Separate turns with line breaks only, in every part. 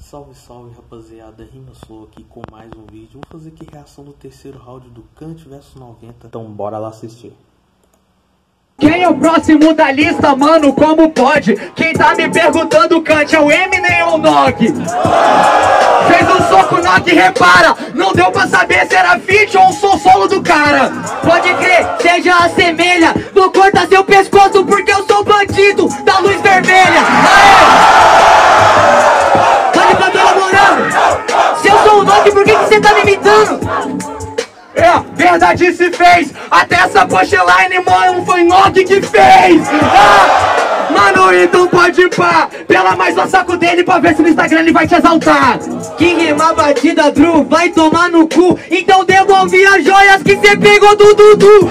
Salve, salve, rapaziada, RimaSlow aqui com mais um vídeo. Vou fazer aqui reação do terceiro round do Kant vs 90. Então bora lá assistir.
Quem é o próximo da lista, mano? Como pode? Quem tá me perguntando, Kant, é o Eminem ou o Nog? Fez um soco, Nog, repara. Não deu pra saber se era feat ou um som solo do cara. Pode crer, seja assemelha. Vou cortar seu pescoço porque eu sou bandido da luz vermelha. Pode pra toda namorando. Se eu sou o Nog, por que você tá me imitando? É, verdade se fez. Até essa punchline, mano, foi Nog que fez. Mano, então pode pá. Pela mais o saco dele pra ver se no Instagram ele vai te exaltar. Que rima batida, Drew, vai tomar no cu. Então devolve as joias que cê pegou do Dudu.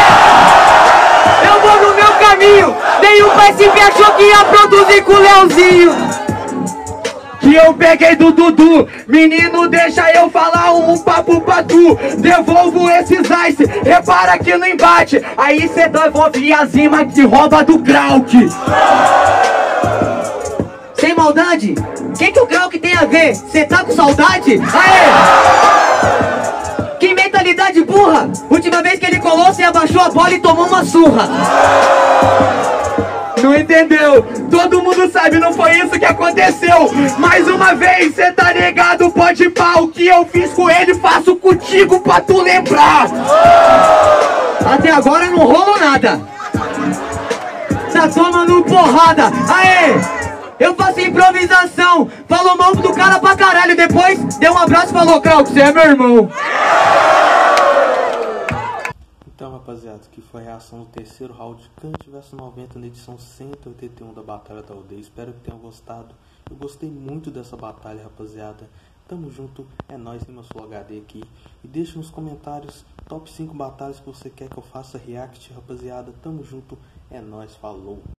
Eu vou no meu caminho. Nenhum PSP achou que ia produzir com o Leozinho. Que eu peguei do Dudu. Menino, deixa eu falar um papo pra tu. Devolvo esses ice, repara que no embate. Aí cê devolve as rimas que rouba do Krauk. Sem maldade, que o Krauk tem a ver? Cê tá com saudade? Aê! Que mentalidade burra. Última vez que ele colou, cê abaixou a bola e tomou uma surra. Não entendeu? Todo mundo sabe, não foi isso que aconteceu. Mais uma vez, cê tá ligado, pode pá. O que eu fiz com ele, faço contigo pra tu lembrar. Até agora não rolou nada. Tá tomando porrada. Aê! Eu faço improvisação. Falou mal do cara pra caralho. Depois, deu um abraço e falou: Krauk, você é meu irmão.
Então, rapaziada, que foi a reação do terceiro round de Kant vs 90 na edição 181 da Batalha da Aldeia. Espero que tenham gostado. Eu gostei muito dessa batalha, rapaziada. Tamo junto, é nóis, RimaSlow HD aqui. E deixa nos comentários top 5 batalhas que você quer que eu faça react, rapaziada. Tamo junto, é nóis, falou.